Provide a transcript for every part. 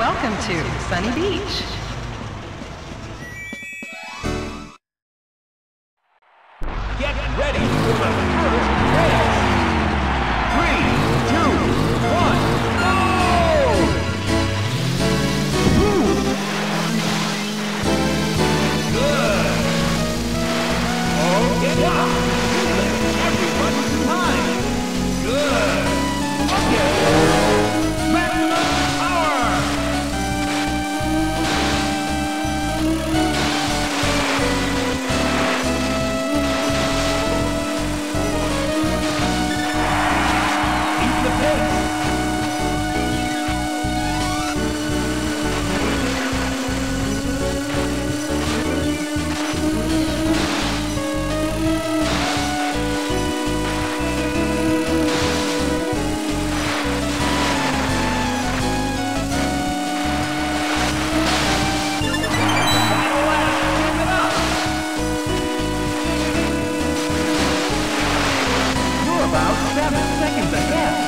Welcome to Sunny Beach. Get ready for the first race. 3, 2, 1, go! Good. Okay, wow. Everyone's time. Good. Okay. Maximum power. Keep the pace. Final lap. Keep it up. You're about 7 seconds ahead.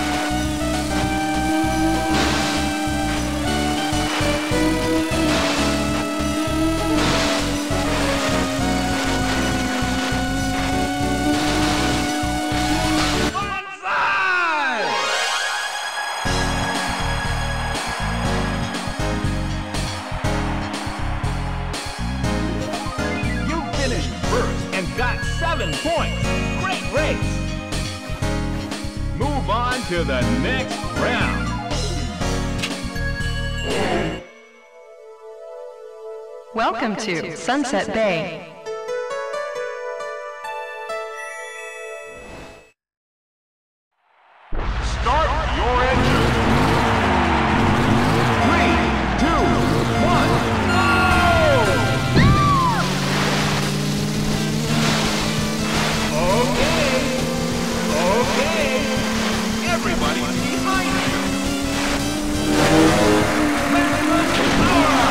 Onside! You finished first and got 7 points. Great race. Move on to the next round. Welcome to Sunset Bay. Start your engine. 3, 2, 1, go! Okay. Okay. Everybody's behind you. Maximum power.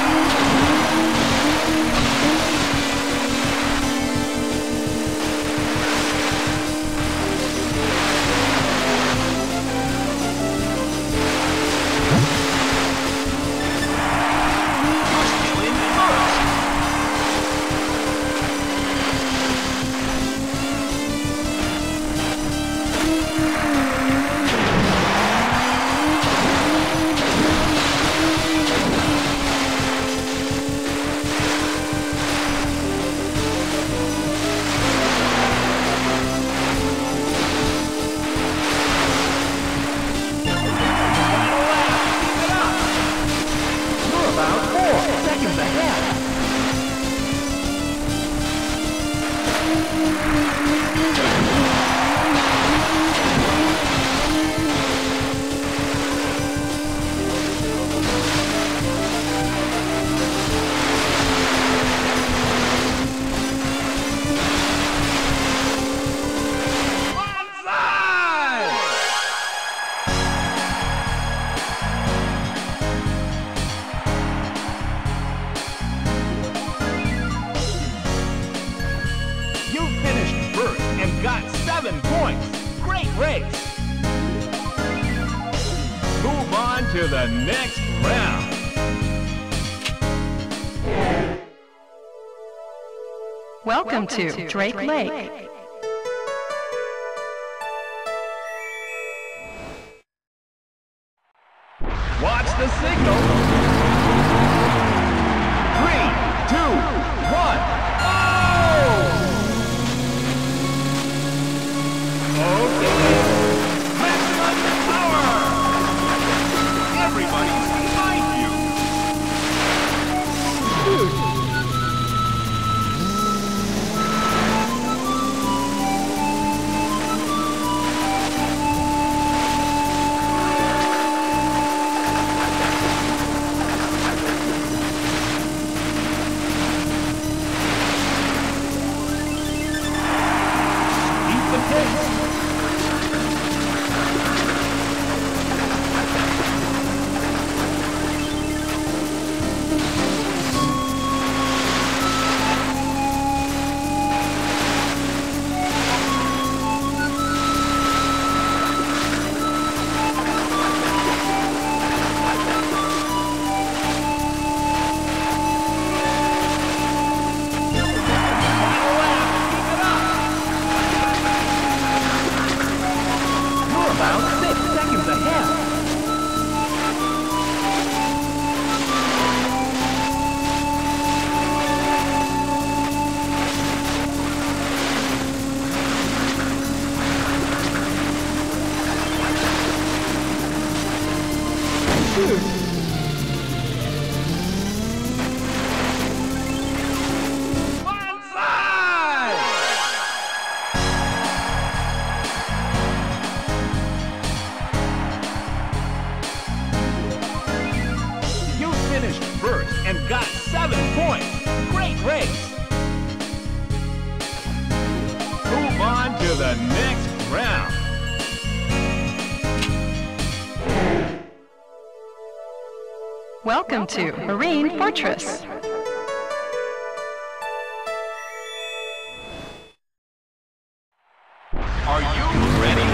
You're still in first. Final lap. Keep it up. You're about 4 seconds ahead. Onside! You finished first and got 7 points. Great race. Move on to the next round. Welcome to Drake Lake. Watch the signal. 3, 2, 1, go! Okay. Maximum power. Everybody's behind you. Finished first and got 7 points. Great race. Move on to the next round. Welcome to Marine Fortress. Are you ready?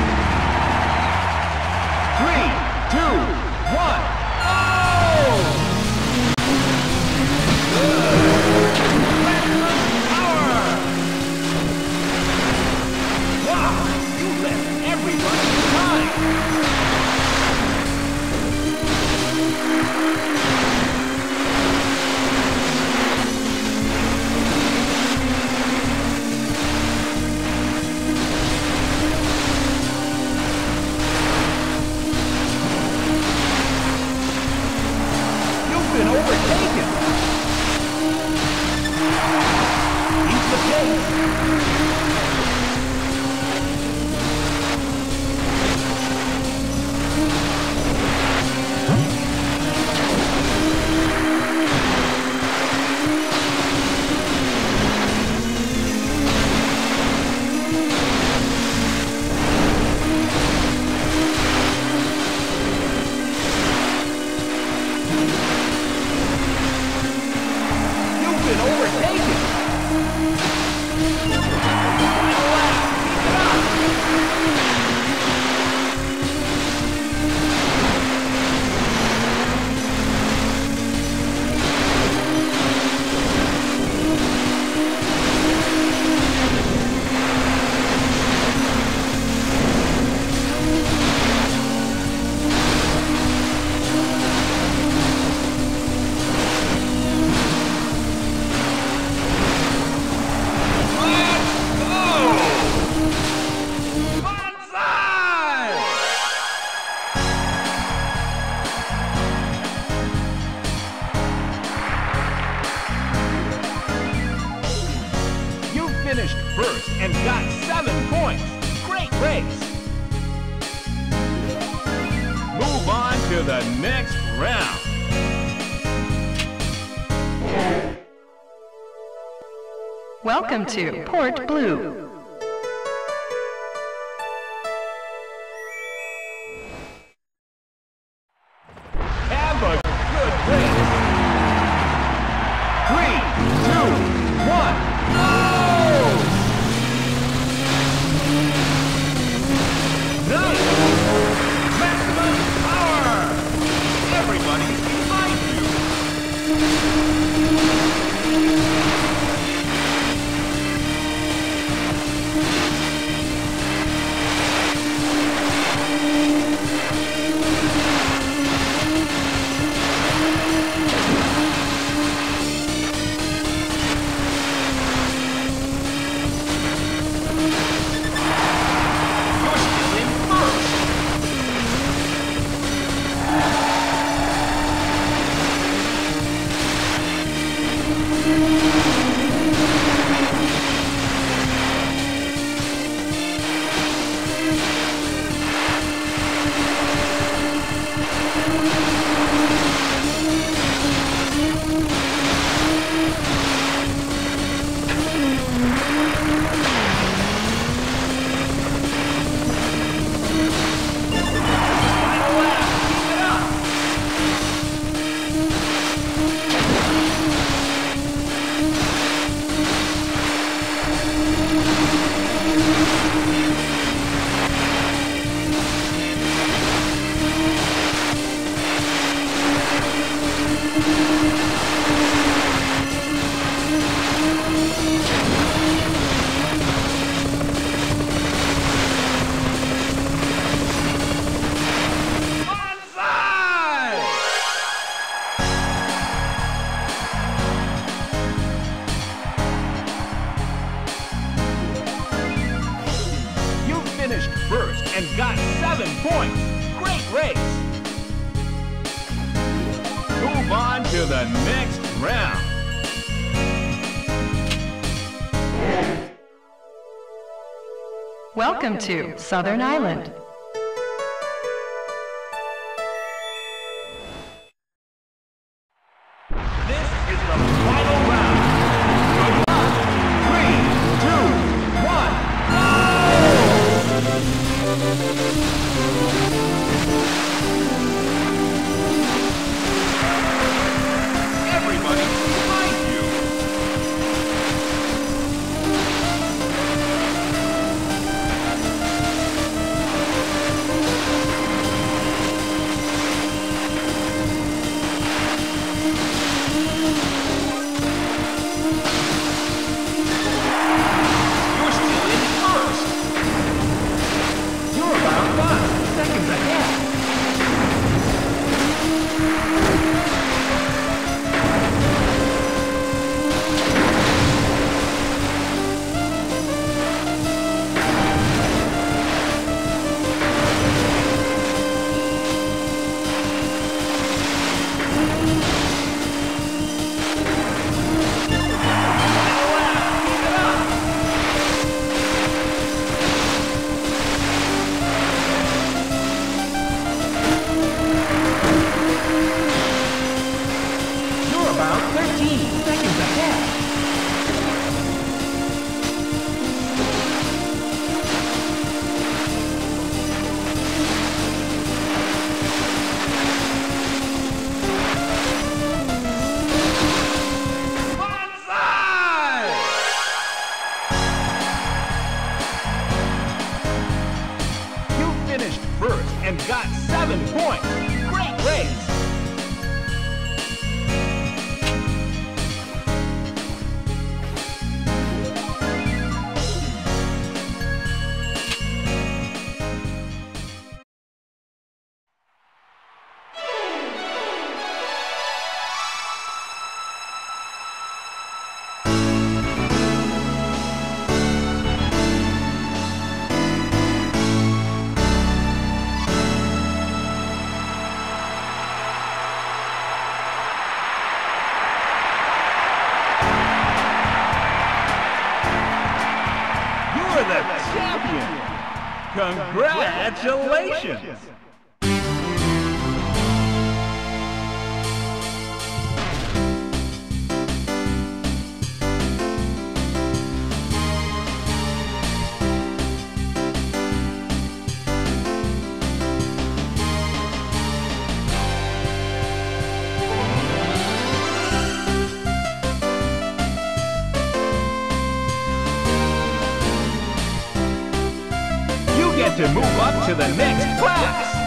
3, 2, 1. Finished first and got 7 points. Great race. Move on to the next round. Welcome to Port Blue. Have a good race. 3, 2, 1. Maximum power! Everybody behind Finished first and got 7 points. Great race. to the next round. Welcome to Southern Island. This is the final round. Good luck. 3, 2, 1, go! Everybody behind you. You're still in first. You're about 5 seconds ahead. You're about 13 seconds ahead. Bonsai! You finished first and got 7 points. Great race! You're the champion! Congratulations! You get to move up to the next class!